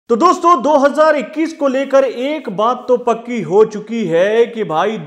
तो दोस्तों 2021 को लेकर एक बात तो पक्की हो चुकी है कि भाई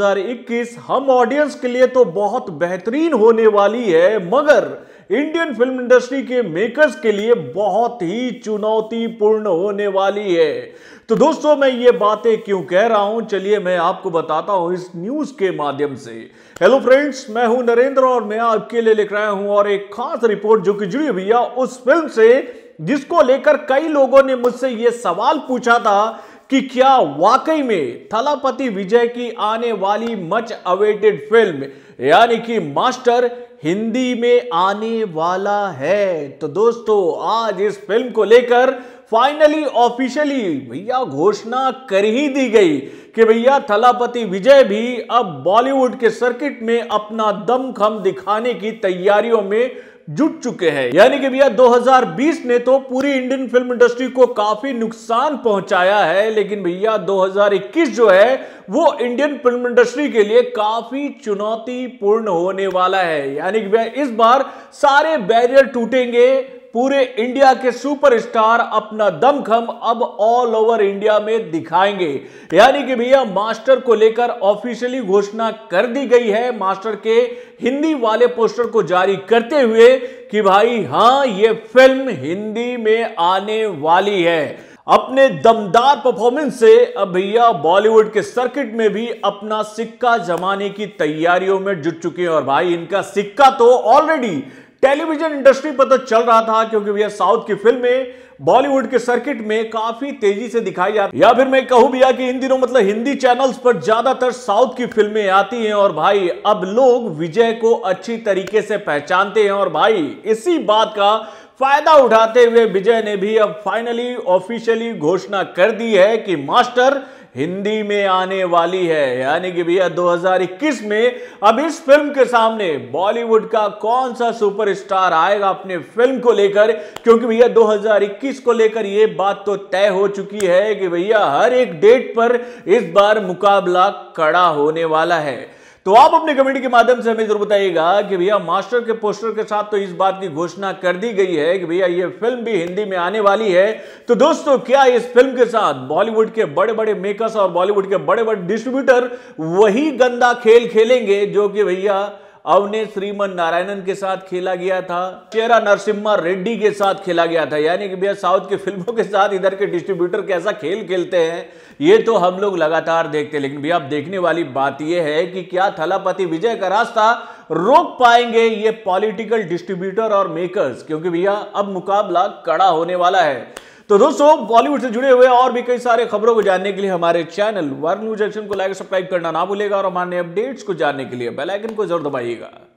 2021 हम ऑडियंस के लिए तो बहुत बेहतरीन होने वाली है, मगर इंडियन फिल्म इंडस्ट्री के मेकर्स के लिए बहुत ही चुनौतीपूर्ण होने वाली है। तो दोस्तों मैं ये बातें क्यों कह रहा हूं, चलिए मैं आपको बताता हूं इस न्यूज के माध्यम से। हेलो फ्रेंड्स, मैं हूं नरेंद्र और मैं आपके लिए लेकर आया हूं और एक खास रिपोर्ट जो कि जुड़ी हुई है उस फिल्म से जिसको लेकर कई लोगों ने मुझसे यह सवाल पूछा था कि क्या वाकई में थलापति विजय की आने वाली मच अवेटेड फिल्म यानी कि मास्टर हिंदी में आने वाला है। तो दोस्तों आज इस फिल्म को लेकर फाइनली ऑफिशियली भैया घोषणा कर ही दी गई कि भैया थलापति विजय भी अब बॉलीवुड के सर्किट में अपना दमखम दिखाने की तैयारियों में जुट चुके हैं। यानी कि भैया 2020 ने तो पूरी इंडियन फिल्म इंडस्ट्री को काफी नुकसान पहुंचाया है, लेकिन भैया 2021 जो है वो इंडियन फिल्म इंडस्ट्री के लिए काफी चुनौतीपूर्ण होने वाला है। यानी कि भैया इस बार सारे बैरियर टूटेंगे, पूरे इंडिया के सुपरस्टार अपना दमखम अब ऑल ओवर इंडिया में दिखाएंगे। यानी कि भैया मास्टर को लेकर ऑफिशियली घोषणा कर दी गई है, मास्टर के हिंदी वाले पोस्टर को जारी करते हुए कि भाई हां ये फिल्म हिंदी में आने वाली है। अपने दमदार परफॉर्मेंस से अब भैया बॉलीवुड के सर्किट में भी अपना सिक्का जमाने की तैयारियों में जुट चुके हैं। और भाई इनका सिक्का तो ऑलरेडी टेलीविजन इंडस्ट्री पर तो चल रहा था, क्योंकि भैया साउथ की फिल्में बॉलीवुड के सर्किट में काफी तेजी से दिखाई जाती है, या फिर मैं कहूं भैया कि इन दिनों मतलब हिंदी चैनल्स पर ज्यादातर साउथ की फिल्में आती हैं। और भाई अब लोग विजय को अच्छी तरीके से पहचानते हैं और भाई इसी बात का फायदा उठाते हुए विजय ने भी अब फाइनली ऑफिशियली घोषणा कर दी है कि मास्टर हिंदी में आने वाली है। यानी कि भैया 2021 में अब इस फिल्म के सामने बॉलीवुड का कौन सा सुपरस्टार आएगा अपने फिल्म को लेकर, क्योंकि भैया 2021 को लेकर यह बात तो तय हो चुकी है कि भैया हर एक डेट पर इस बार मुकाबला कड़ा होने वाला है। तो आप अपने कमेंट के माध्यम से हमें जरूर बताइएगा कि भैया मास्टर के पोस्टर के साथ तो इस बात की घोषणा कर दी गई है कि भैया ये फिल्म भी हिंदी में आने वाली है। तो दोस्तों क्या इस फिल्म के साथ बॉलीवुड के बड़े बड़े मेकर्स और बॉलीवुड के बड़े बड़े डिस्ट्रीब्यूटर वही गंदा खेल खेलेंगे जो कि भैया अवने श्रीमन नारायणन के साथ खेला गया था, चेरा नरसिम्हा रेड्डी के साथ खेला गया था। यानी कि भैया साउथ की फिल्मों के साथ इधर के डिस्ट्रीब्यूटर कैसा खेल खेलते हैं ये तो हम लोग लगातार देखते हैं। लेकिन भैया अब देखने वाली बात यह है कि क्या थलापति विजय का रास्ता रोक पाएंगे ये पॉलिटिकल डिस्ट्रीब्यूटर और मेकर्स, क्योंकि भैया अब मुकाबला कड़ा होने वाला है। तो दोस्तों बॉलीवुड से जुड़े हुए और भी कई सारे खबरों को जानने के लिए हमारे चैनल वर्ल्ड न्यूज एक्शन को लाइक सब्सक्राइब करना ना भूलेगा और हमारे अपडेट्स को जानने के लिए बेल आइकन को जरूर दबाइएगा।